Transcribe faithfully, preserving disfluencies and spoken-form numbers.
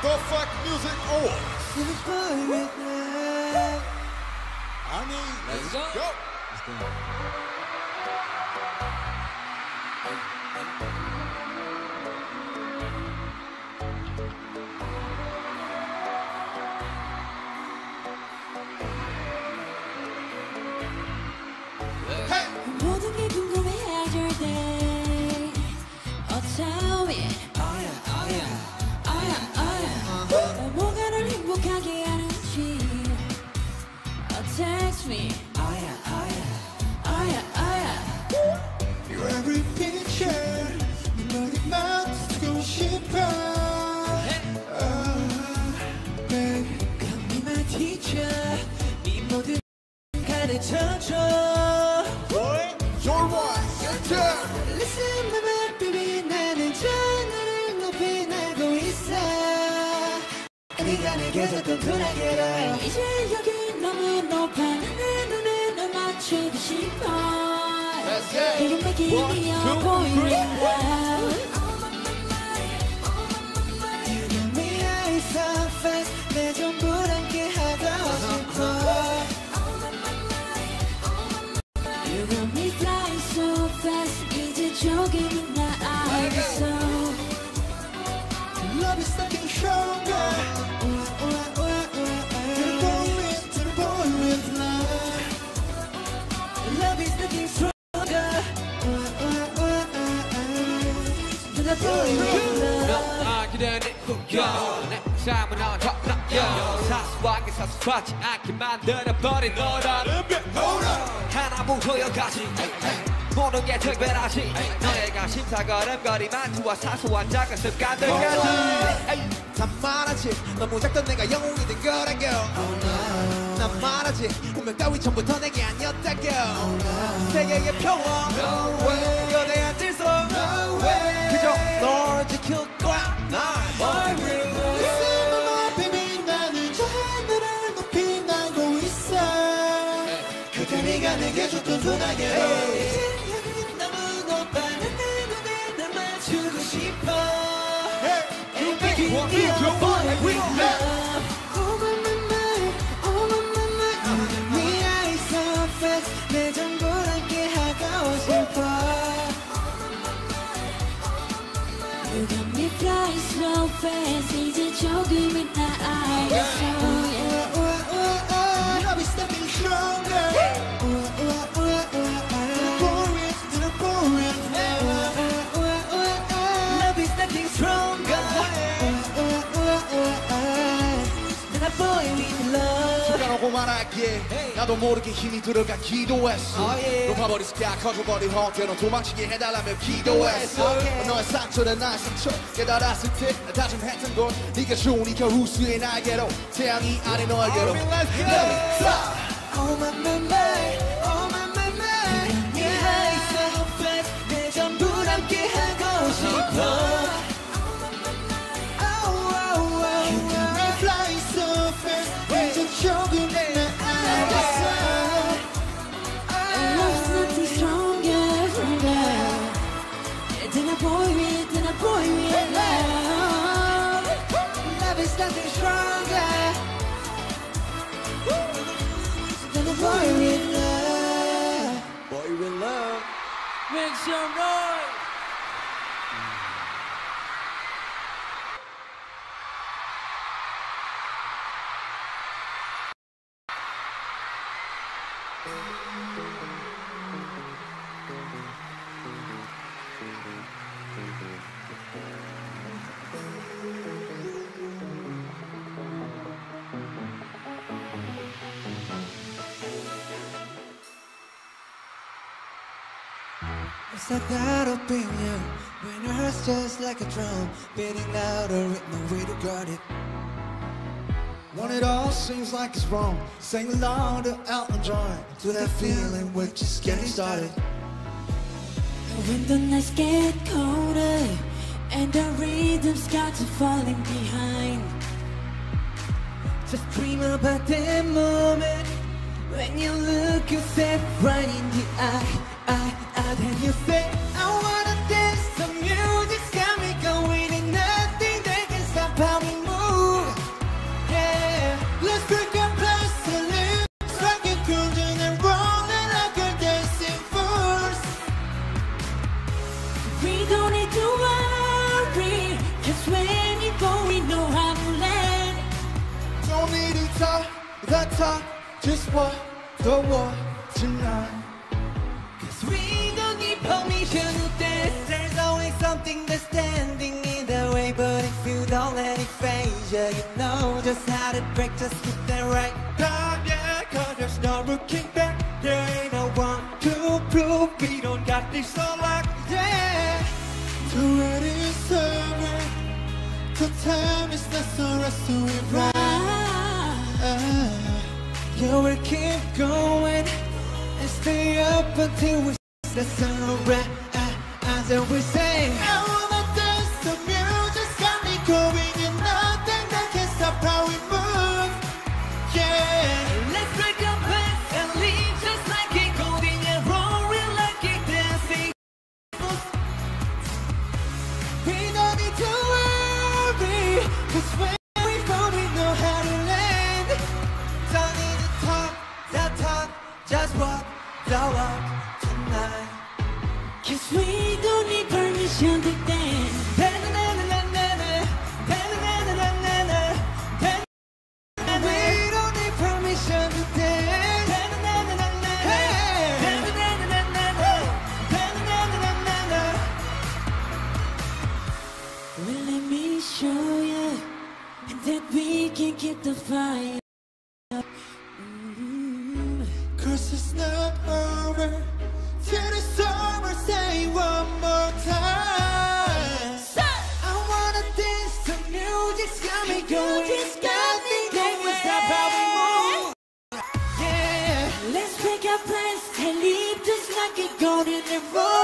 The Fact Music Awards. I mean, let's, let's go. go. Let's go. 모든 게 궁금해질 때 Oh tell me Oh yeah, oh yeah, oh yeah, oh yeah 뭐가 널 행복하게 하는지 Oh text me Oh yeah, oh yeah, oh yeah, oh yeah Your every picture 네 머리만 쓰고 싶어 oh, baby Come be my teacher 네 모든 가르쳐줘 Your voice, your turn. Listen, my baby, 나는 전화를 높이 날고 있어. 네가 내게 줬던 tun하게로 이제 여기 너무 높아 내 눈에 널 맞추고 싶어. You can make it easier for you now. You got me high so fast 내 전부 함께 하고 싶어. You got me flying so fast 이제 조금이나 알겠어 Love is something stronger. To the point, to the point with love. Love is nothing stronger To the point with love 아 그래 내 꿈꿔 내 삶은 넌 덕덕여 사소하게 사소하지 않게 만들어버린 너라는 배 하나부터 열까지 모든 게 특별하지 너의 관심사 걸음걸이만 두어 사소한 작은 습관들까지 다 말하지 너무 작던 내가 영웅이 된 거라고 난 말하지 운명 따위 처음부터 내게 아니었다고 세계의 평화 거대한 질서 그저 널 지킬 거야 날 나는 하늘을 높이 날고 있어 그때 네가 내게 줬던 소나기로 너무 높아 내 눈에 널 맞추고 싶어 You make it one, two, three, we love. Oh my my my, oh my my my You got me high so fast 내 전부 함께 하고 싶어 You got me flying so fast 이제 조금이나 알겠어 Love is something stronger. To the point, Love is nothing stronger than a boy with love 시간하고 말할게 나도 모르게 힘이 들어가 기도했어 높아버린 스카 커져버린 형태로 도망치게 해달라며 기도했어 너의 상처는 나의 상처 깨달았을 때 나 다짐했던 걸 네가 좋으니까 우수의 날개로 태양이 아닌 너에게로 Let me fly. Oh my my my, oh my my my 네 high so fast 내 전부 함께 하고 싶어 Oh oh oh You got me flying so fast 이제 조금 나 알겠어 Love's nothing stronger, stronger than a boy with, than a boy with love Love is nothing stronger than a boy with love Boy with love. Make some noise It's like that opinion when your heart's just like a drum beating louder with no way to guard it When it all seems like it's wrong, sing along to Elton John. To that feeling we're just getting started. When the nights get colder and the rhythm starts falling behind Just dream about that moment when you look yourself right in the eye, eye, eye Then you say, I wanna dance, the music's got me going and nothing that can stop how we move talk, just walk the walk tonight. Cause we don't need permission to dance. There's always something that's standing in the way. But if you don't let it phase you, you know just how to break, just get that right time, yeah. Cause there's no looking back. There ain't no one to prove we don't got this all locked, yeah. So ready is serving. The time is not so rush to it right. You will keep going and stay up until we see the sunrise. As we say, I wanna dance, the music's got me going, and nothing that can stop how we move. Yeah. let's break our plans and leave just like a golden and roaring like a dancing. We don't need to worry, cause when we fall we know how to land. Don't need to talk, that talk, just walk the walk tonight. Cause we don't need permission to dance. We don't need permission to dance. Well, let me show you that we can keep the fire up. Mm. Cause it's not over till the summer, say one more time. I wanna dance, the music's got me going. Music's got me going. Stop how we move. Yeah. Let's break our plans and leave just like a golden and roll.